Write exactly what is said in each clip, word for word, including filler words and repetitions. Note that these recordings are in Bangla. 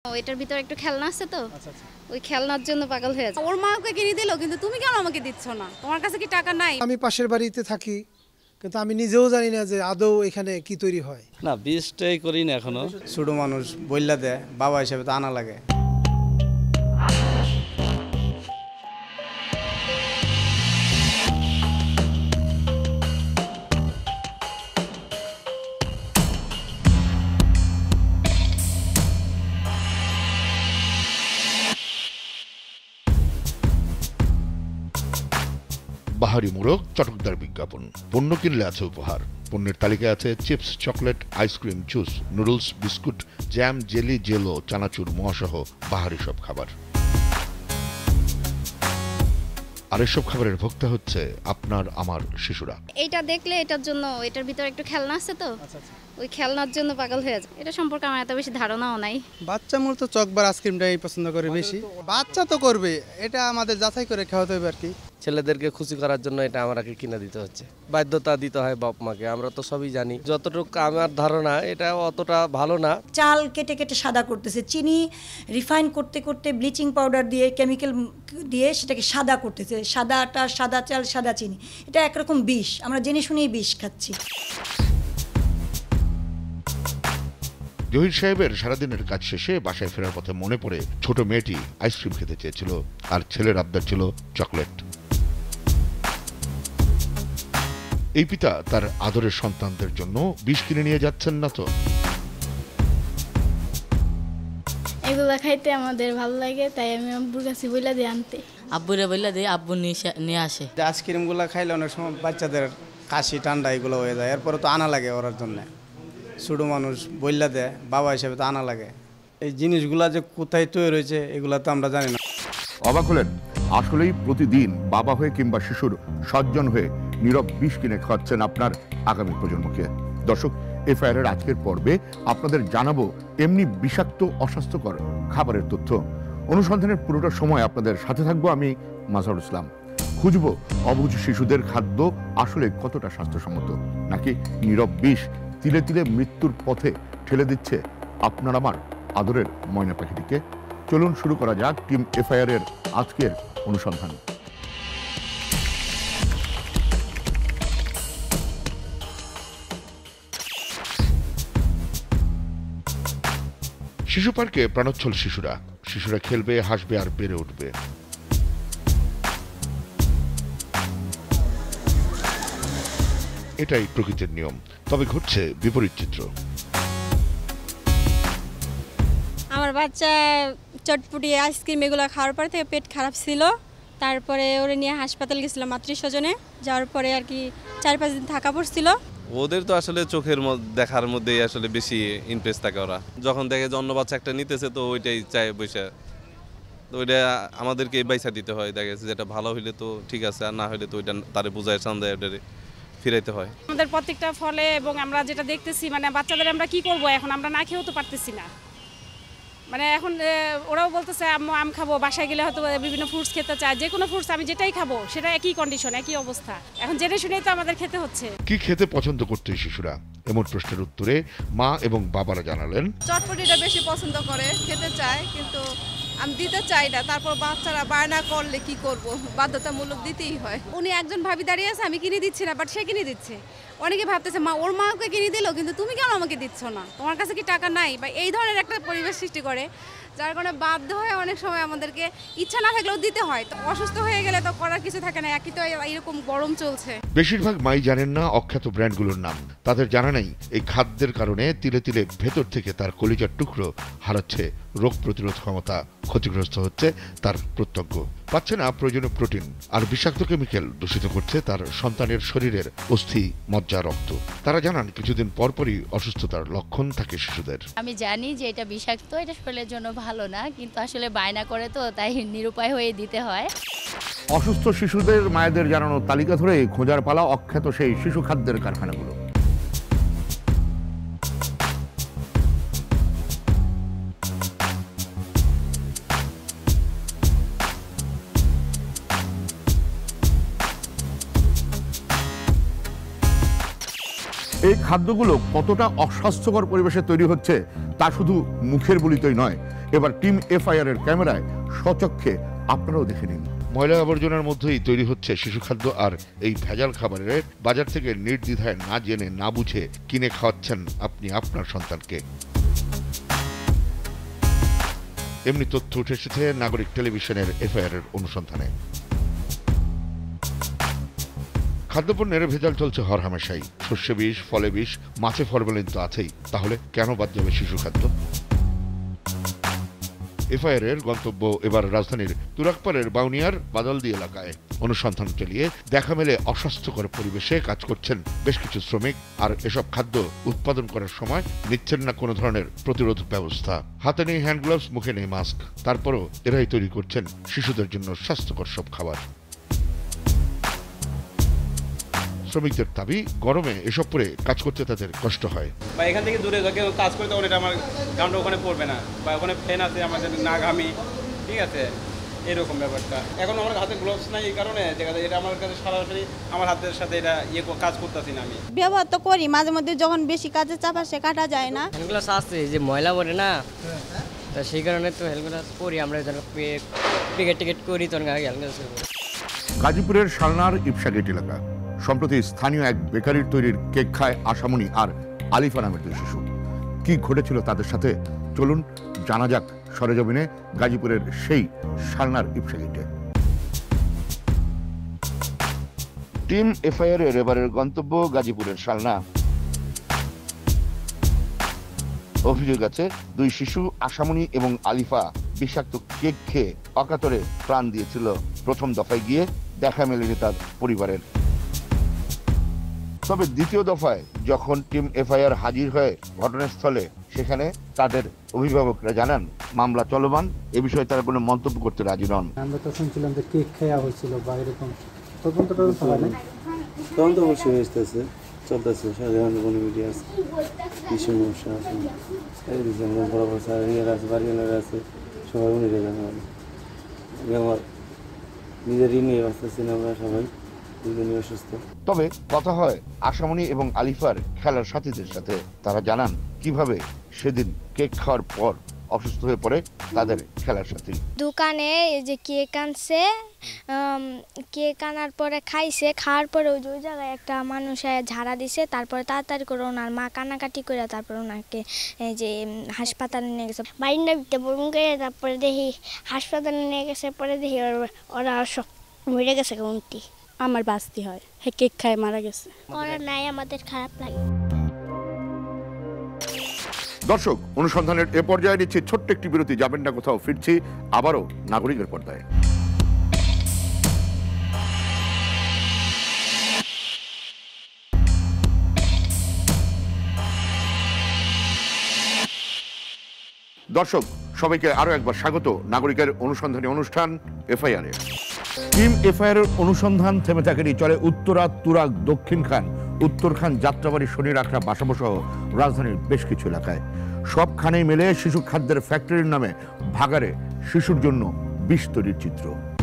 এটার ভিতরে একটু খেলনা আছে তো, ওই খেলনার জন্য পাগল হয়ে যায়। ওর মা ওকে কিনে দিল, কিন্তু তুমি কেন আমাকে দিচ্ছ না? তোমার কাছে কি টাকা নাই? আমি পাশের বাড়িতে থাকি, কিন্তু আমি নিজেও জানি না যে আদৌ এখানে কি তৈরি হয়। না, বীজটাই করি না এখনো। ছোট মানুষ বইলা দেয়, বাবা হিসেবে তো আনা লাগে। বাহারি মোড়ক চটকদার বিজ্ঞাপন। পণ্য কিনলে আছে উপহার। পণ্যের তালিকায় আছে chips, chocolate, ice cream, juice, noodles, biscuit, jam, jelly, jello, চানাচুর, মহাসহ বাহারি সব খাবার। আর এসব খাবারের ভোক্তা হচ্ছে আপনার আমার শিশুরা। এইটা দেখলে এটার জন্য, এটার ভিতরে একটু খেলনা আছে তো, ওই খেলনার জন্য পাগল হয়ে যায়। এটা সম্পর্কে আমার এত বেশি ধারণাও নাই। বাচ্চা মূলত চকবার আইসক্রিমটাই পছন্দ করে বেশি। বাচ্চা তো করবে, এটা আমাদের যাচাই করে খাওয়াতে হবে আর কি। ছেলেদেরকে খুশি করার জন্য এটা আমাকে কিনে দিতে হচ্ছে, বাধ্যতা দিতে হয় বাপ মাকে। আমরা তো সবই জানি, যতটুকু আমার ধারণা এটা অতটা ভালো না। চাল কেটে কেটে সাদা করতেছে, চিনি রিফাইন করতে করতে ব্লিচিং পাউডার দিয়ে, কেমিক্যাল দিয়ে সেটাকে সাদা করতেছে। সাদা আটা, সাদা চাল, সাদা চিনি, এটা একরকম বিষ। আমরা জেনে শুনেই বিষ খাচ্ছি। জহির সাহেবের সারাদিনের কাজ শেষে বাসায় ফেরার পথে মনে পড়ে ছোট মেয়েটি আইসক্রিম খেতে চেয়েছিল, আর ছেলের আবদার ছিল চকলেট। এই পিতা তার আদরের সন্তানদের জন্য বিষ কিনে নিয়ে যাচ্ছেন না তো? এগুলা খাইতে আমাদের ভালো লাগে, তাই আমি আব্বুর কাছে বইলা দিয়ে আনতে। আব্বুরে বইলা দিয়ে আব্বু নিয়ে আসে। আইসক্রিমগুলো খাইলে অনেক সময় বাচ্চাদের কাশি ঠান্ডা এগুলো হয়ে যায়, এরপরে তো আনা লাগে ওরার জন্য। ছোট মানুষ বইলা দেয়, বাবা হিসেবে তো আনা লাগে। এই জিনিসগুলা যে কোথায় তৈরি হয়েছে এগুলা তো আমরা জানি না। অবাক হলেন? আসলেই প্রতিদিন বাবা হয়ে কিংবা শিশুর সজ্জন হয়ে নীরব বিষ কিনে খাওয়াচ্ছেন আপনার আগামী প্রজন্মকে। দর্শক, এফআইআর এর আজকের পর্বে আপনাদের জানাবো এমনি বিষাক্ত অস্বাস্থ্যকর খাবারের তথ্য। অনুসন্ধানের পুরোটা সময় আপনাদের সাথে থাকবো আমি মাজহারুল ইসলাম। খুঁজবো অবুঝ শিশুদের খাদ্য আসলে কতটা স্বাস্থ্যসম্মত, নাকি নীরব বিষ তিলে তিলে মৃত্যুর পথে ঠেলে দিচ্ছে আপনার আমার আদরের ময়না পাখিটিকে। চলুন শুরু করা যাক টিম এফআইআর এর আজকের অনুসন্ধান। শিশু পার্কে প্রাণোচ্ছল শিশুরা শিশুরা খেলবে, হাসবে আর বেড়ে উঠবে। এটাই প্রকৃতির নিয়ম, তবে ঘটছে বিপরীত চিত্র। আমার বাচ্চা চটপটি আইসক্রিম এগুলো খাওয়ার পর থেকে পেট খারাপ ছিল, তারপরে ওরে নিয়ে হাসপাতাল গেছিলাম আত্মীয় স্বজনে। যাওয়ার পরে আর কি চার পাঁচ দিন থাকা পড়ছিল। ওদের তো আসলে চোখের দেখার মধ্যেই আসলে বেশি ইমপ্রেস থাকে। ওরা যখন দেখে যে অন্য বাচ্চা একটা নিতেছে তো ওইটাই চায় বসে, তো ওইটা আমাদেরকে বাইসা দিতে হয়। দেখে যেটা ভালো হইলে তো ঠিক আছে, আর না হইলে তো ওইটা তারে বোঝায় চান্দায় ওটারে ফিরাইতে হয়। আমাদের প্রত্যেকটা ফলে এবং আমরা যেটা দেখতেছি, মানে বাচ্চাদের আমরা কি করব এখন, আমরা না খেয়েও তো পারতেছি না। মানে এখন ওরাও বলতেছে আম্মু আম খাবো, বাসায় গেলে হয়তো বিভিন্ন ফ্রুটস খেতে চায়, যে কোনো ফ্রুটস আমি যেটাই খাবো সেটা একই কন্ডিশন, একই অবস্থা। এখন জেনে শুনেই তো আমাদের খেতে হচ্ছে। কি খেতে পছন্দ করতে শিশুরা? এমন প্রশ্নের উত্তরে মা এবং বাবারা জানালেন, চটপটিটা বেশি পছন্দ করে, খেতে চায়, কিন্তু আমি দিতে চাই না। তারপর বাচ্চারা বায়না করলে কি করব, বাধ্যতামূলক দিতেই হয়। উনি একজন ভাবি দাঁড়িয়ে আছে, আমি কিনে দিচ্ছি না, বাট সে কিনে দিচ্ছে। অনেকে ভাবতেছে মা ওর মা ওকে কিনে দিল, কিন্তু তুমি কেন আমাকে দিচ্ছ না? তোমার কাছে কি টাকা নাই? বা এই ধরনের একটা পরিবেশ সৃষ্টি করে, যার কারণে বাধ্য হয়ে অনেক সময় আমাদেরকে ইচ্ছা না থাকলেও দিতে হয়। তো অসুস্থ হয়ে গেলে তো করার কিছু থাকে না, একই তো এরকম গরম চলছে। বেশিরভাগ মাই জানেন না অখ্যাত ব্র্যান্ডগুলোর নাম। তাদের জানা নেই এই খাদ্যের কারণে তিলে তিলে ভেতর থেকে তার কলিজার টুকরো হারাচ্ছে রোগ প্রতিরোধ ক্ষমতা, ক্ষতিগ্রস্ত হচ্ছে তার প্রত্যঙ্গ, পাচ্ছে না প্রয়োজনীয় প্রোটিন, আর বিষাক্ত কেমিক্যাল দূষিত করছে তার সন্তানের শরীরের অস্থি, মজ্জা, রক্ত। তারা জানান কিছুদিন পরপরই অসুস্থতার লক্ষণ থাকে শিশুদের। আমি জানি যে এটা বিষাক্ত, এটা শরীরের জন্য ভালো না, কিন্তু আসলে বায়না করে তো তাই নিরুপায় হয়ে দিতে হয়। অসুস্থ শিশুদের মায়েদের জানানো তালিকা ধরে খোঁজার পালা অখ্যাত সেই শিশু খাদ্যের কারখানাগুলো। এই খাদ্যগুলো কতটা অস্বাস্থ্যকর পরিবেশে তৈরি হচ্ছে তা শুধু মুখের বলিতই নয়, এবার টিম এফআইআর এর ক্যামেরায় স্বচক্ষে আপনারাও দেখে নিন। ময়লা আবর্জনার মধ্যেই তৈরি হচ্ছে শিশু খাদ্য, আর এই ভেজাল খাবারের বাজার থেকে নির্দ্বিধায় না জেনে না বুঝে কিনে খাওয়াচ্ছেন আপনি আপনার সন্তানকে। এমনি তথ্য উঠে এসেছে নাগরিক টেলিভিশনের এফআইআর এর অনুসন্ধানে। খাদ্যপণ্যের ভেজাল চলছে হরহামেশাই। শস্যে বিষ, ফলে বিষ, মাছে ফরমালিন তো আছেই, তাহলে কেন বাদ যাবে শিশু খাদ্য? এফআইআর এর গন্তব্য এবার রাজধানীর তুরাকপাড়ের বাউনিয়ার বাদলদি এলাকায়। অনুসন্ধান চালিয়ে দেখা মেলে অস্বাস্থ্যকর পরিবেশে কাজ করছেন বেশ কিছু শ্রমিক, আর এসব খাদ্য উৎপাদন করার সময় নিচ্ছেন না কোনো ধরনের প্রতিরোধ ব্যবস্থা। হাতে নেই হ্যান্ড গ্লাভস, মুখে নেই মাস্ক, তারপরও এরাই তৈরি করছেন শিশুদের জন্য স্বাস্থ্যকর সব খাবার। শ্রমিকদের দাবি, গরমে এসব পরে কাজ করতে তাদের কষ্ট হয়। বা এখান থেকে দূরে কেউ কাজ করে তখন এটা আমার ঘামটা ওখানে পড়বে না, বা ওখানে ফ্যান আছে আমাদের না ঘামি, ঠিক আছে, এরকম ব্যাপারটা। এখন আমার হাতে গ্লোভস নাই, এই কারণে এটা আমার কাছে সরাসরি আমার হাতের সাথে এটা ইয়ে কাজ করতেছি না। আমি ব্যবহার তো করি মাঝে মধ্যে, যখন বেশি কাজের চাপ আসে কাটা যায় না। হ্যান্ডগ্লাভস আছে যে ময়লা পড়ে না, তা সেই কারণে তো হ্যান্ডগ্লাভস পরি আমরা, টিকিট টিকিট করি তখন হ্যান্ডগ্লাভস। গাজীপুরের শালনার ইপসা গেট এলাকা। সম্প্রতি স্থানীয় এক বেকারির তৈরির কেক খায় আশামণি আর আলিফা নামের দুই শিশু। কি ঘটেছিল তাদের সাথে, চলুন জানা যাক সরেজমিনে গাজীপুরের সেই শালনার ইপসা গেটে। টিম এফআইআর এর এবারের গন্তব্য গাজীপুরের শালনা। অভিযোগ আছে দুই শিশু আশামণি এবং আলিফা বিষাক্ত কেক খেয়ে অকাতরে প্রাণ দিয়েছিল। প্রথম দফায় গিয়ে দেখা মেলেনি তার পরিবারের। তবে দ্বিতীয় দফায় যখন টিম এফআইআর হাজির হয়ে ঘটনাস্থলে, সেখানে তাদের অভিভাবকরা জানান মামলা চলমান, এ বিষয়ে তারা কোনো মন্তব্য করতে রাজি নন। আমরা তো শুনছিলাম যে কেক খাওয়া হয়েছিল বা এরকম, তদন্ত টদন্ত হয় না? তদন্ত অবশ্যই হয়েছে, চলতেছে, সাধারণ কোনো মিডিয়া আছে, কি সমস্যা আছে, এই দিকে বড় বড় স্যার ইয়ের আছে, বাড়িওয়ালার আছে, সবাই উনি রেখে আমার আমার নিজেরই নিয়ে বাঁচতেছি না আমরা সবাই। তবে কথা হয় আশামণি এবং আলিফার খেলার সাথীদের সাথে। তারা জানান কিভাবে সেদিন কেক খাওয়ার পর অসুস্থ হয়ে পড়ে তাদের খেলার সাথী। দোকানে এই যে কেক আনছে, কেক আনার পরে খাইছে, খাওয়ার পরে ওই ওই জায়গায় একটা মানুষ ঝাড়া দিছে, তারপরে তাড়াতাড়ি করে ওনার মা কান্নাকাটি করে তারপরে ওনাকে এই যে হাসপাতালে নিয়ে গেছে। বাড়িটা বরুণ করে তারপরে দেখি হাসপাতালে নিয়ে গেছে, পরে দেখি ওরা সব মরে গেছে। কোনটি আমার বাস্তি হয়, হ্যাঁ কেক খায় মারা গেছে। ওরা নাই, আমাদের খারাপ লাগে। দর্শক, অনুসন্ধানের এ পর্যায়ে নিচ্ছি ছোট্ট একটি বিরতি, যাবেন না কোথাও, ফিরছি আবারও নাগরিকের পর্দায়। দর্শক সবাইকে আরো একবার স্বাগত নাগরিকের অনুসন্ধানী অনুষ্ঠান এফআইআর এ। টিম এফআইআর এর অনুসন্ধান থেমে থাকেনি, চলে উত্তরা, তুরাগ, দক্ষিণ খান, উত্তর খান, যাত্রাবাড়ি, শনি রাখড়া, বাসাবো সহ রাজধানীর বেশ কিছু এলাকায়। সবখানেই মেলে শিশু খাদ্যের ফ্যাক্টরির নামে ভাগাড়ে শিশুর জন্য বিষ তৈরির চিত্র।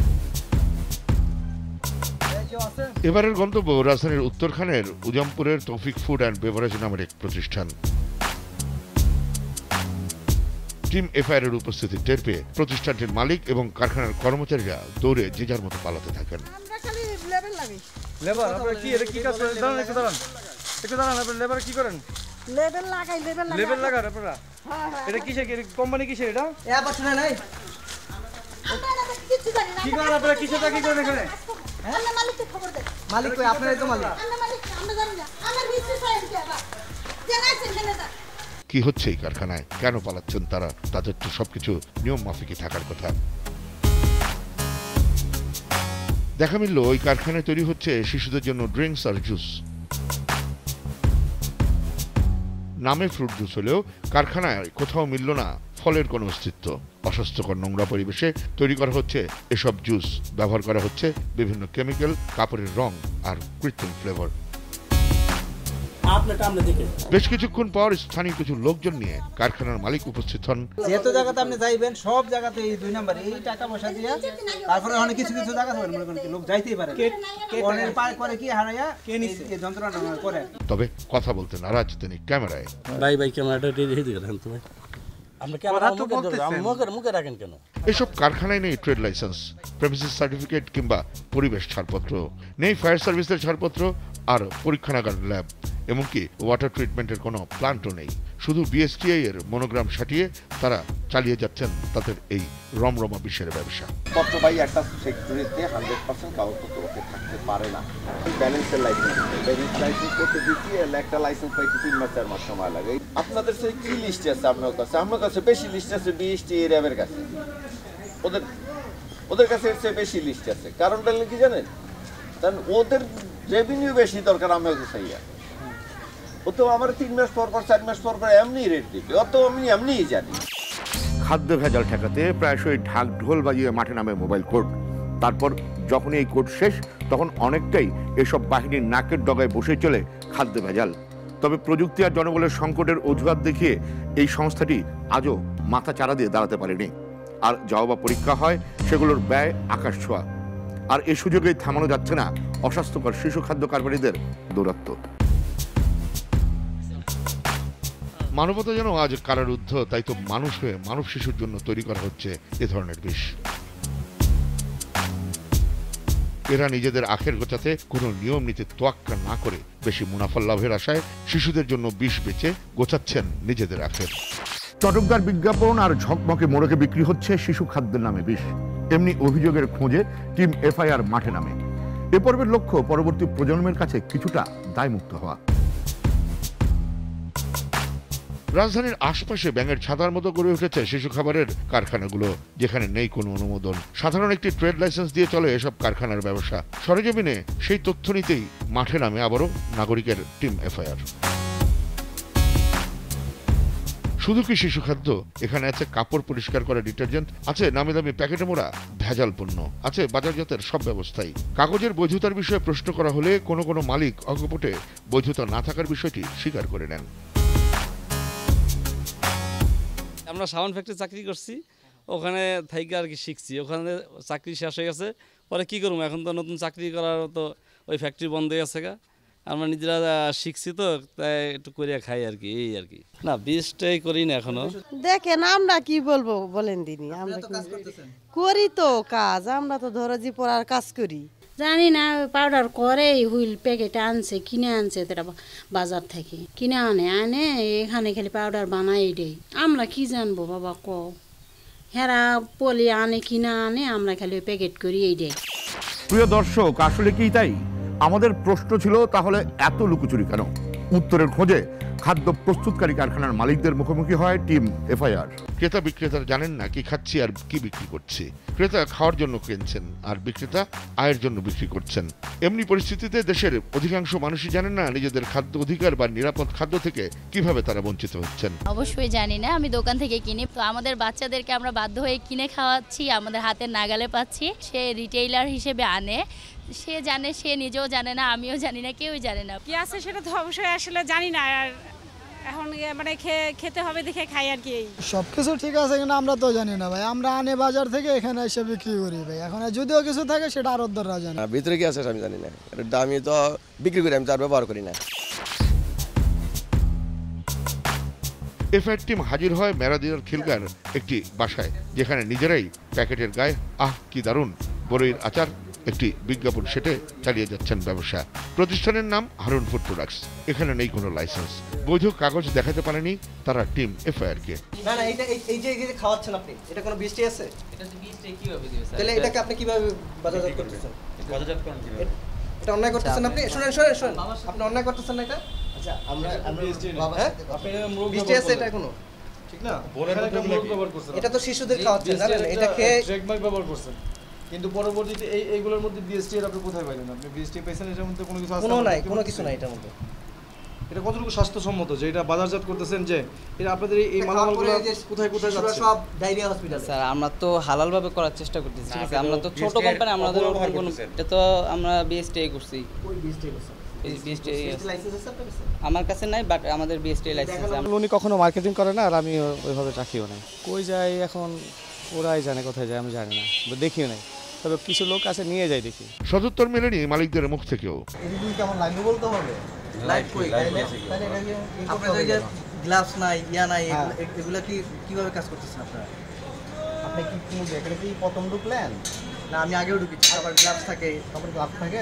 এবারের গন্তব্য রাজধানীর উত্তরখানের উজামপুরের তৌফিক ফুড অ্যান্ড বেভারেজ নামের এক প্রতিষ্ঠান। টিম এফআইআর এর উপস্থিতি টের পেয়ে প্রতিষ্ঠানটির মালিক এবং কারখানার কর্মচারীরা দৌড়ে যে যার মতো পালাতে থাকেন। লেবার আপনারা কি এটা কি কাজ করেন? দাঁড়ান একটু দাঁড়ান একটু দাঁড়ান আপনারা লেবার কি করেন? লেবেল লাগাই লেবেল লাগাই লেবেল লাগান আপনারা। হ্যাঁ হ্যাঁ এটা কিসের কোম্পানি কিসের এটা? এ বছর নাই আমরা কিছু জানি না। কি করেন আপনারা কিসের চাকরি করেন এখানে? হ্যাঁ আমরা মালিককে খবর দেন। মালিক কই? আপনারাই তো মালিক। আমরা মালিক আমরা জানি না। আমার মিস্ত্রি সাহেব কে আবার জানাইছেন কেন দা? কি হচ্ছে এই কারখানায়, কেন পালাচ্ছেন তারা? তাদের তো সবকিছু নিয়ম মাফিকই থাকার কথা। দেখা মিলল ওই কারখানায় তৈরি হচ্ছে শিশুদের জন্য ড্রিঙ্কস আর জুস। নামে ফ্রুট জুস হলেও কারখানায় কোথাও মিলল না ফলের কোনো অস্তিত্ব। অস্বাস্থ্যকর নোংরা পরিবেশে তৈরি করা হচ্ছে এসব জুস, ব্যবহার করা হচ্ছে বিভিন্ন কেমিক্যাল, কাপড়ের রং আর কৃত্রিম ফ্লেভার। বেশ কিছুক্ষণ পর স্থানীয় কিছু লোকজন নিয়ে কারখানার মালিক উপস্থিত হন। যেহেতু জায়গাতে আপনি যাইবেন সব জায়গাতে এই দুই নাম্বার এই টাকা পয়সা দিয়ে, তারপরে অনেক কিছু কিছু জায়গা হবে মনে করেন কি লোক যাইতেই পারে, অনেক পার করে কি হারাইয়া কে নিছে এই যন্ত্রণা করে। তবে কথা বলতে নারাজ তিনি ক্যামেরায়। ভাই ভাই ক্যামেরাটা দিয়ে দিয়ে দেন তুমি। এসব কারখানায় নেই ট্রেড লাইসেন্স, প্রেমিসিস সার্টিফিকেট কিংবা পরিবেশ ছাড়পত্র, নেই ফায়ার সার্ভিসের ছাড়পত্র আর পরীক্ষাগার ল্যাব, এমনকি ওয়াটার ট্রিটমেন্টের কোনো প্ল্যান্টও নেই। শুধু বিএসটিআই এর মনোগ্রাম সাটিয়ে তারা চালিয়ে যাচ্ছেন তাদের এই রমরমা বিশ্বের ব্যবসা। পত্রবাহী একটা ফ্যাক্টরিতে হান্ড্রেড পার্সেন্ট কাগজপত্র ওকে থাকতে পারে না। ব্যালেন্সের লাইসেন্স ব্যালেন্স লাইসেন্স করতে দিচ্ছি, একটা লাইসেন্স পাইতে তিন মাস চার মাস সময় লাগে। আপনাদের সেই কি লিস্ট আছে আপনার কাছে? আপনার কাছে বেশি লিস্ট আছে বিএসটি র্যাবের কাছে, ওদের ওদের কাছে এর চেয়ে বেশি লিস্ট আছে। কারণটা কি জানেন? কারণ ওদের রেভিনিউ বেশি দরকার, আমি ওকে চাইয়া ও তো আমার তিন মাস পর পর চার মাস পর পর এমনি রেট দিবে, অত আমি এমনিই জানি। খাদ্য ভেজাল ঠেকাতে প্রায়শই ঢাক ঢোল বাজিয়ে মাঠে নামে মোবাইল কোর্ট। তারপর যখন এই কোর্ট শেষ তখন অনেকটাই এসব বাহিনীর নাকের ডগায় বসে চলে খাদ্য ভেজাল। তবে প্রযুক্তি আর জনবলের সংকটের অজুহাত দেখিয়ে এই সংস্থাটি আজও মাথা চারা দিয়ে দাঁড়াতে পারেনি। আর যাও বা পরীক্ষা হয় সেগুলোর ব্যয় আকাশ ছোঁয়া। আর এই সুযোগেই থামানো যাচ্ছে না অস্বাস্থ্যকর শিশু খাদ্য কারবারিদের দৌরাত্ম্য। মানবতা যেন আজ কারারুদ্ধ, তাই তো মানুষ হয়ে মানব শিশুর জন্য তৈরি করা হচ্ছে এ ধরনের বিষ। এরা নিজেদের আখের গোছাতে কোনো নিয়ম নীতি তোয়াক্কা না করে বেশি মুনাফা লাভের আশায় শিশুদের জন্য বিষ বেচে গোছাচ্ছেন নিজেদের আখের। চটকদার বিজ্ঞাপন আর ঝকমকে মোড়কে বিক্রি হচ্ছে শিশু খাদ্যের নামে বিষ। এমনি অভিযোগের খোঁজে টিম এফআইআর মাঠে নামে। এ পর্বের লক্ষ্য পরবর্তী প্রজন্মের কাছে কিছুটা দায়মুক্ত হওয়া। রাজধানীর আশপাশে ব্যাঙের ছাতার মতো গড়ে উঠেছে শিশু খাবারের কারখানাগুলো, যেখানে নেই কোনো অনুমোদন। সাধারণ একটি ট্রেড লাইসেন্স দিয়ে চলে এসব কারখানার ব্যবসা। সরেজমিনে সেই তথ্য নিতেই মাঠে নামে আবারও নাগরিকের টিম এফআইআর। শুধু কি শিশু খাদ্য? এখানে আছে কাপড় পরিষ্কার করা ডিটারজেন্ট, আছে নামি দামি প্যাকেটে মোড়া ভেজাল পণ্য, আছে বাজারজাতের সব ব্যবস্থাই। কাগজের বৈধতার বিষয়ে প্রশ্ন করা হলে কোনো কোনো মালিক অকপটে বৈধতা না থাকার বিষয়টি স্বীকার করে নেন। আমরা সাবান ফ্যাক্টরি চাকরি করছি, ওখানে থাইকে আর কি শিখছি। ওখানে চাকরি শেষ হয়ে গেছে, পরে কী করবো, এখন তো নতুন চাকরি করার তো ওই ফ্যাক্টরি বন্ধ হয়ে গেছে গা। আমরা নিজেরা শিখছি তো, তাই একটু করিয়া খাই আর কি, এই আর কি। না বীজটাই করি না এখনো। দেখেন আমরা কি বলবো বলেন দিনি, আমরা করি তো কাজ, আমরা তো ধরো যে পড়ার কাজ করি। জানি না পাউডার করে হুইল প্যাকেট আনছে, কিনে আনছে তারা বাজার থেকে কিনে আনে আনে এখানে খালি পাউডার বানাই দেয়। আমরা কি জানবো বাবা, ক হেরা পলি আনে কিনে আনে, আমরা খালি ওই প্যাকেট করি এই দেয়। প্রিয় দর্শক, আসলে কি তাই? আমাদের প্রশ্ন ছিল তাহলে এত লুকোচুরি কেন? উত্তরের খোঁজে খাদ্য প্রস্তুতকারী কারখানার মালিকদের মুখোমুখি হয় টিম এফআইআর। ক্রেতা বিক্রেতারা জানেন না কি খাচ্ছি আর কি বিক্রি করছি। ক্রেতা খাওয়ার জন্য কিনছেন আর বিক্রেতা আয়ের জন্য বিক্রি করছেন। এমনি পরিস্থিতিতে দেশের অধিকাংশ মানুষই জানেন না নিজেদের খাদ্য অধিকার বা নিরাপদ খাদ্য থেকে কিভাবে তারা বঞ্চিত হচ্ছেন। অবশ্যই জানি না, আমি দোকান থেকে কিনি, তো আমাদের বাচ্চাদেরকে আমরা বাধ্য হয়ে কিনে খাওয়াচ্ছি, আমাদের হাতের নাগালে পাচ্ছি। সে রিটেইলার হিসেবে আনে, সে জানে, সে নিজেও জানে না, আমিও জানি না, কেউই জানে না কি আছে সেটা তো অবশ্যই আসলে জানি না। আর এখন মানে খেতে হবে দেখে খাই আর কি। সব কিছু ঠিক আছে কিন্তু আমরা তো জানি না ভাই, আমরা আনে বাজার থেকে এখানে এসে বিক্রি করি ভাই। এখন যদিও কিছু থাকে সেটা আরতদাররা জানে, ভিতরে কি আছে আমি জানি না, আমি তো বিক্রি করি, আমি তার ব্যবহার করি না। এফআইআর টিম হাজির হয় মেরাদিয়ার খিলগার একটি বাসায়, যেখানে নিজেরাই প্যাকেটের গায়ে আহ কি দারুণ বড়ইর আচার একটি বিজ্ঞাপন সেটে চালিয়ে যাচ্ছেন ব্যবসা। প্রতিষ্ঠানের নাম হারুন ফুড প্রোডাক্টস। এখানে নেই কোনো লাইসেন্স, বৈধ কাগজ দেখাতে পারেনি তারা টিম এফআইআর কে। না না, এটা এই যে এই যে খাওয়াচ্ছেন আপনি, এটা কোনো বিএসটি আছে? এটা তো বিএসটি কিভাবে দিবেন স্যার? তাহলে এটাকে আপনি কিভাবে বাজারজাত করতেছেন? বাজারজাত করেন কিভাবে? এটা অন্যায় করতেছেন আপনি। শুনেন শুনেন শুনেন, আপনি অন্যায় করতেছেন না এটা। আচ্ছা আমরা আমরা বিএসটি বাবা আপনি মুরগ বিএসটি আছে এটা কোনো ঠিক না? এটা তো শিশুদের খাওয়াচ্ছেন, জানেন? এটা খেয়ে ট্রেডমার্ক ব্যবহার করছেন, কিন্তু পরবর্তীতে এই এইগুলোর মধ্যে বিএসটি এর আপনি কোথায় পাইলেন? আপনি বিএসটি পেছেন, এর মধ্যে কোনো কিছু আছে? কোনো নাই, কোনো কিছু নাই এটার মধ্যে। এটা কতটুকু স্বাস্থ্যসম্মত যে এটা বাজারজাত করতেছেন, যে এটা আপনাদের এই মালামালগুলো কোথায় কোথায় যাচ্ছে? সব ডায়রিয়া হসপিটাল। স্যার আমরা তো হালাল ভাবে করার চেষ্টা করতেছি, ঠিক আছে? আমরা তো ছোট কোম্পানি, আমাদের কোনো এটা তো আমরা বিএসটি করছি। ওই বিএসটি করছেন? বিএসটি লাইসেন্স আছে আপনার কাছে? আমার কাছে নাই, বাট আমাদের বিএসটি লাইসেন্স আছে। উনি কখনো মার্কেটিং করে না, আর আমি ওইভাবে রাখিও না। কই যায় এখন ওরাই জানে কোথায় যায়, আমি জানি না, দেখিও নাই, তবে কিছু লোক আছে নিয়ে যায় দেখি। সদুত্তর মেলেনি মালিকদের মুখ থেকেও। এদিকে কেমন লাগবে বলতে হবে। লাইট কই তাহলে এটা কি আপনি তো যে গ্লাভস নাই ইয়া নাই হ্যাঁ। এগুলা- এগুলা কি কিভাবে কাজ করতেছেন আপনারা? আপনি কি কি এখানে কি প্রথম ঢুকলেন? না আমি আগেও ঢুকেছি, আবার গ্লাভস থাকে, তারপরে গ্লাভস থাকে।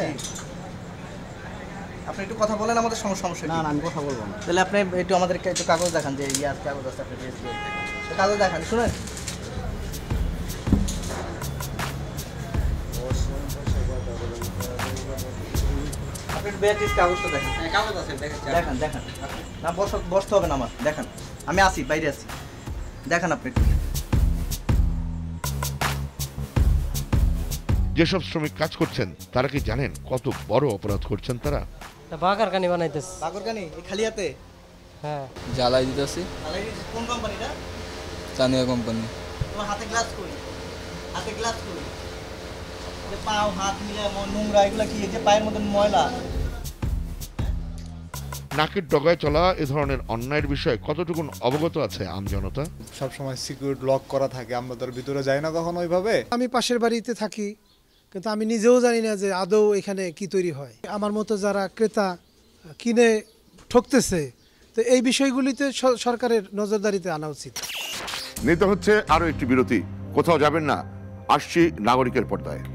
আপনি একটু কথা বলেন, আমাদের সম- সমস্যা না কি? না আমি কথা বলবো না। তাহলে আপনি একটু আমাদেরকে একটু কাগজ দেখান যে ইয়ার কাগজ আছে আপনার বিএসটি কাগজ দেখান, শুনেন। আপনি বিএসটির কাগজটা দেখেন। কাগজ আছে দেখেন। দেখান দেখান না, বস বসতে হবে না আমার, দেখান। আমি আসি, বাইরে আছি, দেখান আপনি একটু। যেসব শ্রমিক কাজ করছেন তারা কি জানেন কত বড় অপরাধ করছেন তারা? বাগারকানি বানাইতেছে। বাগরকানি এই খালি হাতে? হ্যাঁ। জ্বালাই দিতেছি। জ্বালাই দিতেছি। কোন কোম্পানিটা? চানিয়া কোম্পানি। তোমার হাতে গ্লাভস করি, হাতে গ্লাভস করি, যে পাও হাত মিলে নোংরা, এগুলা কি এই যে পায়ের মধ্যে ময়লা? নাকের ডগায় চলা এ ধরনের অন্যায়ের বিষয়ে কতটুকুন অবগত আছে আমজনতা? সব সময় সিকিউর লক করা থাকে, আমরা তার ভিতরে যাই না কখনো ওইভাবে। আমি পাশের বাড়িতে থাকি, কিন্তু আমি নিজেও জানি না যে আদৌ এখানে কি তৈরি হয়। আমার মতো যারা ক্রেতা কিনে ঠকতেছে, তো এই বিষয়গুলিতে স- সরকারের নজরদারিতে আনা উচিত। নিতে হচ্ছে আরো একটি বিরতি, কোথাও যাবেন না, আসছি নাগরিকের পর্দায়।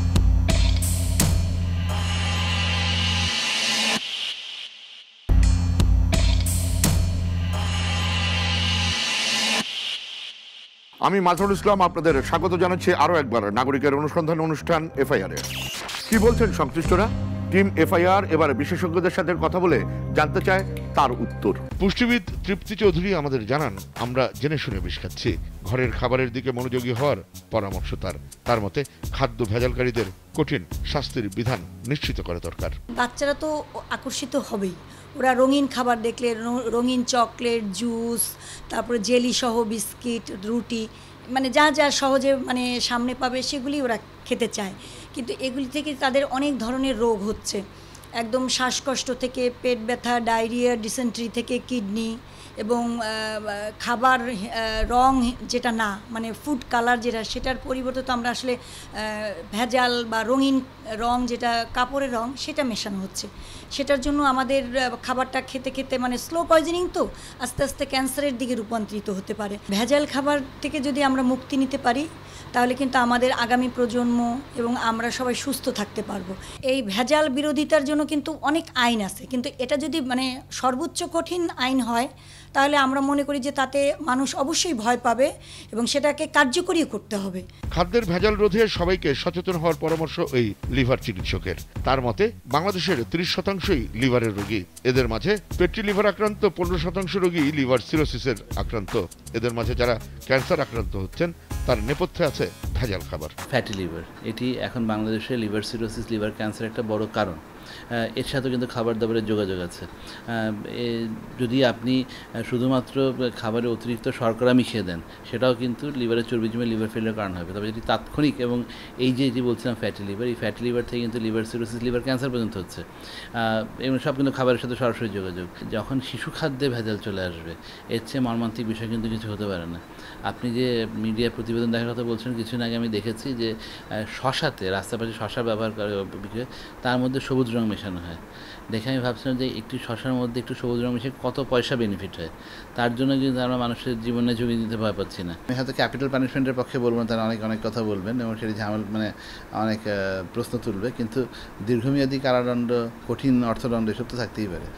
আমি মাঝরুল ইসলাম, আপনাদের স্বাগত জানাচ্ছি আরো একবার নাগরিকের অনুসন্ধান অনুষ্ঠান এফআইআর এ। কি বলছেন সংশ্লিষ্টরা? টিম এফআইআর এবার বিশেষজ্ঞদের সাথে কথা বলে জানতে চায় তার উত্তর। পুষ্টিবিদ তৃপ্তি চৌধুরী আমাদের জানান, আমরা জেনে শুনে বিষ খাচ্ছি। ঘরের খাবারের দিকে মনোযোগী হওয়ার পরামর্শ তার। তার মতে খাদ্য ভেজালকারীদের কঠিন শাস্তির বিধান নিশ্চিত করা দরকার। বাচ্চারা তো আকর্ষিত হবেই, ওরা রঙিন খাবার দেখলে, রঙিন চকলেট, জুস, তারপরে জেলি সহ বিস্কিট, রুটি, মানে যা যা সহজে মানে সামনে পাবে সেগুলি ওরা খেতে চায়। কিন্তু এগুলি থেকে তাদের অনেক ধরনের রোগ হচ্ছে, একদম শ্বাসকষ্ট থেকে পেট ব্যথা, ডায়রিয়া, ডিসেন্ট্রি থেকে কিডনি, এবং খাবার রং যেটা না, মানে ফুড কালার যেটা, সেটার পরিবর্তে তো আমরা আসলে ভেজাল বা রঙিন রং যেটা কাপড়ের রং সেটা মেশানো হচ্ছে। সেটার জন্য আমাদের খাবারটা খেতে খেতে মানে স্লো পয়জনিং, তো আস্তে আস্তে ক্যান্সারের দিকে রূপান্তরিত হতে পারে। ভেজাল খাবার থেকে যদি আমরা মুক্তি নিতে পারি তাহলে কিন্তু আমাদের আগামী প্রজন্ম এবং আমরা সবাই সুস্থ থাকতে পারবো। এই ভেজাল বিরোধিতার জন্য কিন্তু অনেক আইন আছে, কিন্তু এটা যদি মানে সর্বোচ্চ কঠিন আইন হয় তাহলে আমরা মনে করি যে তাতে মানুষ অবশ্যই ভয় পাবে এবং সেটাকে কার্যকরী করতে হবে। খাদ্যের ভেজাল রোধে সবাইকে সচেতন হওয়ার পরামর্শ এই লিভার চিকিৎসকের। তার মতে বাংলাদেশের ত্রিশ শতাংশই লিভারের রোগী। এদের মাঝে পেট্রি লিভার আক্রান্ত পনেরো শতাংশ রোগী লিভার সিরোসিসের আক্রান্ত। এদের মাঝে যারা ক্যান্সার আক্রান্ত হচ্ছেন তার নেপথ্যে আছে ভেজাল খাবার। ফ্যাটি লিভার এটি এখন বাংলাদেশে লিভার সিরোসিস, লিভার ক্যান্সার একটা বড় কারণ। এর সাথেও কিন্তু খাবার দাবারের যোগাযোগ আছে। যদি আপনি শুধুমাত্র খাবারে অতিরিক্ত শর্করা মিশিয়ে দেন সেটাও কিন্তু লিভারের চর্বি জমে লিভার ফেলিয়ার কারণ হবে। তবে যেটি তাৎক্ষণিক এবং এই যে যেটি বলছিলাম ফ্যাটি লিভার, এই ফ্যাটি লিভার থেকে কিন্তু লিভার সিরোসিস, লিভার ক্যান্সার পর্যন্ত হচ্ছে, এবং সব কিন্তু খাবারের সাথে সরাসরি যোগাযোগ। যখন শিশু খাদ্যে ভেজাল চলে আসবে এর চেয়ে মর্মান্তিক বিষয় কিন্তু কিছু হতে পারে না। আপনি যে মিডিয়া প্রতিবেদন দেখার কথা বলছেন, কিছুদিন আগে আমি দেখেছি যে শশাতে, রাস্তার পাশে শশা ব্যবহার করে তার মধ্যে সবুজ রং মেশানো হয়। দেখে আমি ভাবছিলাম যে একটি শশার মধ্যে একটু সবুজ রং মিশিয়ে কত পয়সা বেনিফিট হয়। তার জন্য কিন্তু আমরা মানুষের জীবনে ঝুঁকি দিতে ভয় পাচ্ছি না। আমি হয়তো ক্যাপিটাল পানিশমেন্টের পক্ষে বলবো না, তারা অনেক অনেক কথা বলবেন এবং সেটি ঝামেলা মানে অনেক প্রশ্ন তুলবে, কিন্তু দীর্ঘমেয়াদী কারাদণ্ড, কঠিন অর্থদণ্ড এসব তো থাকতেই পারে।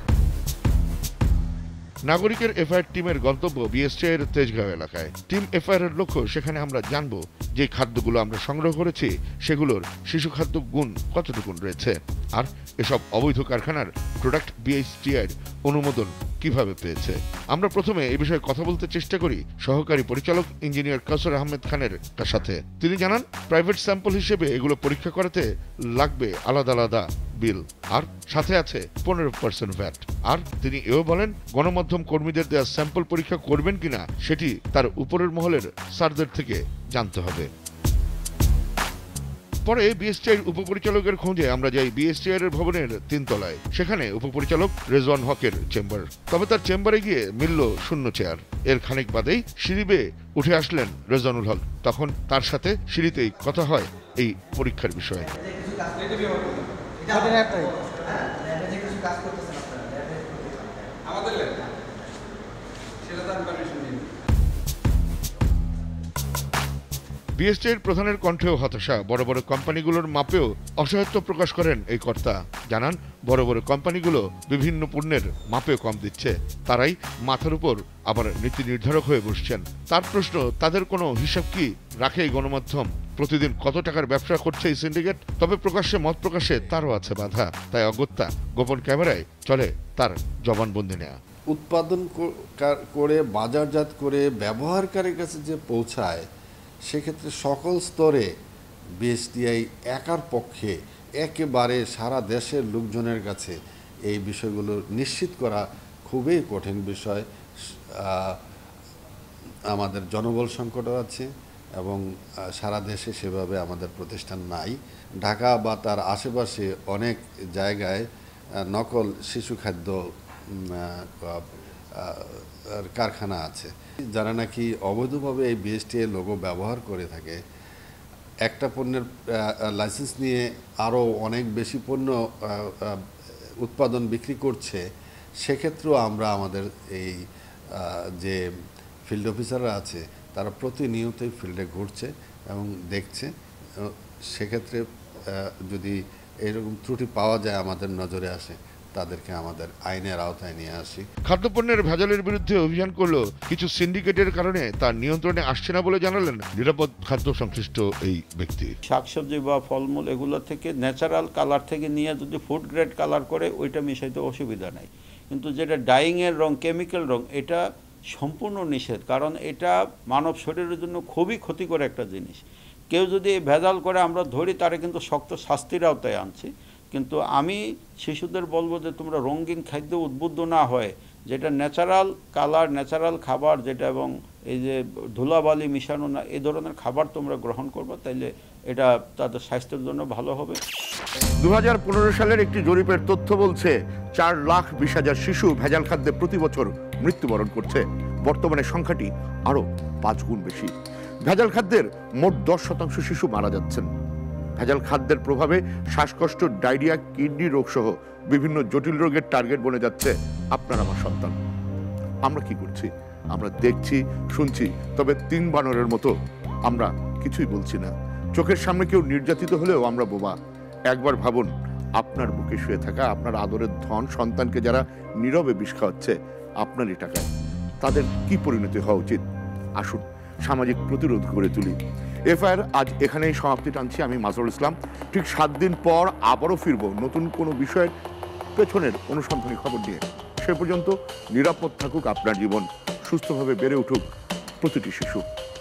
নাগরিকের এফআইআর টিমের গন্তব্য বিএসটিআই এর তেজগাঁও এলাকায়। টিম এফআইআর এর লক্ষ্য সেখানে আমরা জানবো যে খাদ্যগুলো আমরা সংগ্রহ করেছি সেগুলোর শিশু খাদ্য গুণ কতটুকুন রয়েছে, আর এসব অবৈধ কারখানার প্রোডাক্ট বিএসটিআই এর অনুমোদন কিভাবে পেয়েছে। আমরা প্রথমে এই বিষয়ে কথা বলতে চেষ্টা করি সহকারী পরিচালক ইঞ্জিনিয়ার কাসর আহমেদ খানের সাথে। তিনি জানান, প্রাইভেট স্যাম্পল হিসেবে এগুলো পরীক্ষা করাতে লাগবে আলাদা আলাদা বিল, আর সাথে আছে পনেরো পার্সেন্ট ভ্যাট। আর তিনি এও বলেন, গণমাধ্যম কর্মীদের দেওয়া স্যাম্পল পরীক্ষা করবেন কিনা সেটি তার উপরের মহলের স্যারদের থেকে জানতে হবে। পরে বিএসটিআই উপপরিচালকের খোঁজে আমরা যাই বিএসটিআই এর ভবনের তিনতলায়। সেখানে উপপরিচালক রেজওয়ান হকের চেম্বার। তবে তার চেম্বারে গিয়ে মিলল শূন্য চেয়ার। এর খানিক বাদেই সিঁড়ি বেয়ে উঠে আসলেন রেজওয়ানুল হক। তখন তার সাথে সিঁড়িতেই কথা হয় এই পরীক্ষার বিষয়ে। বিএসটির প্রধানের কণ্ঠেও হতাশা, বড় বড় কোম্পানিগুলোর মাপেও অসহায়ত্ব প্রকাশ করেন এই কর্তা। জানান, বড় বড় কোম্পানিগুলো বিভিন্ন পণ্যের মাপেও কম দিচ্ছে, তারাই মাথার উপর আবার নীতি নির্ধারক হয়ে বসছেন। তার প্রশ্ন, তাদের কোনো হিসাব কি রাখে এই গণমাধ্যম? প্রতিদিন কত টাকার ব্যবসা করছে এই সিন্ডিকেট? তবে প্রকাশ্যে মত প্রকাশে তারও আছে বাধা, তাই অগত্যা গোপন ক্যামেরায় চলে তার জবানবন্দি নেওয়া। উৎপাদন করে বাজারজাত করে ব্যবহারকারীর কাছে যে পৌঁছায়, সেক্ষেত্রে সকল স্তরে বিএসটিআই একার পক্ষে একেবারে সারা দেশের লোকজনের কাছে এই বিষয়গুলো নিশ্চিত করা খুবই কঠিন বিষয়। আমাদের জনবল সংকটও আছে এবং সারা দেশে সেভাবে আমাদের প্রতিষ্ঠান নাই। ঢাকা বা তার আশেপাশে অনেক জায়গায় নকল শিশু খাদ্য কারখানা আছে, যারা নাকি অবৈধভাবে এই বিএসটিআই লোগো ব্যবহার করে থাকে। একটা পণ্যের লাইসেন্স নিয়ে আরও অনেক বেশি পণ্য উৎপাদন বিক্রি করছে। সেক্ষেত্রেও আমরা আমাদের এই যে ফিল্ড অফিসাররা আছে, তারা প্রতিনিয়তই ফিল্ডে ঘুরছে এবং দেখছে। সেক্ষেত্রে যদি এরকম ত্রুটি পাওয়া যায়, আমাদের নজরে আসে, তাদেরকে আমাদের আইনের আওতায় নিয়ে আসি। খাদ্যপণ্যের ভেজালের বিরুদ্ধে অভিযান করলো কিছু সিন্ডিকেটের কারণে তার নিয়ন্ত্রণে আসছে না বলে জানালেন নিরাপদ খাদ্য সংশ্লিষ্ট এই ব্যক্তি। শাকসবজি বা ফলমূল এগুলো থেকে ন্যাচারাল কালার থেকে নিয়ে যদি ফুড গ্রেড কালার করে, ওইটা মিশাইতে অসুবিধা নাই, কিন্তু যেটা ডাইংয়ের রং, কেমিক্যাল রং, এটা সম্পূর্ণ নিষেধ। কারণ এটা মানব শরীরের জন্য খুবই ক্ষতিকর একটা জিনিস। কেউ যদি ভেজাল করে আমরা ধরি, তারা কিন্তু শক্ত শাস্তির আওতায় আনছি। কিন্তু আমি শিশুদের বলবো যে তোমরা রঙিন খাদ্য উদ্বুদ্ধ না হয়, যেটা ন্যাচারাল কালার, ন্যাচারাল খাবার যেটা, এবং এই যে ধুলাবালি মিশানো না, এই ধরনের খাবার তোমরা গ্রহণ করবে, তাইলে এটা তাদের স্বাস্থ্যের জন্য ভালো হবে। দু হাজার পনেরো সালের একটি জরিপের তথ্য বলছে, চার লাখ বিশ হাজার শিশু ভেজাল খাদ্যে প্রতি বছর মৃত্যুবরণ করছে। বর্তমানে সংখ্যাটি আরও পাঁচ গুণ বেশি। ভেজাল খাদ্যের মোট দশ শতাংশ শিশু মারা যাচ্ছেন। ভেজাল খাদ্যের প্রভাবে শ্বাসকষ্ট, ডায়রিয়া, কিডনি রোগ সহ বিভিন্ন জটিল রোগের টার্গেট বনে যাচ্ছে আপনার আমার সন্তান। আমরা কি করছি? আমরা দেখছি, শুনছি, তবে তিন বানরের মতো আমরা কিছুই বলছি না। চোখের সামনে কেউ নির্যাতিত হলেও আমরা বোবা। একবার ভাবুন, আপনার বুকে শুয়ে থাকা আপনার আদরের ধন সন্তানকে যারা নীরবে বিষ খাওয়াচ্ছে আপনারই টাকায়, তাদের কি পরিণতি হওয়া উচিত? আসুন সামাজিক প্রতিরোধ গড়ে তুলি। এফআইআর আজ এখানেই সমাপ্তি টানছি। আমি মাজহারুল ইসলাম। ঠিক সাত দিন পর আবারও ফিরব নতুন কোনো বিষয়ের পেছনের অনুসন্ধানী খবর নিয়ে। সে পর্যন্ত নিরাপদ থাকুক আপনার জীবন, সুস্থভাবে বেড়ে উঠুক প্রতিটি শিশু।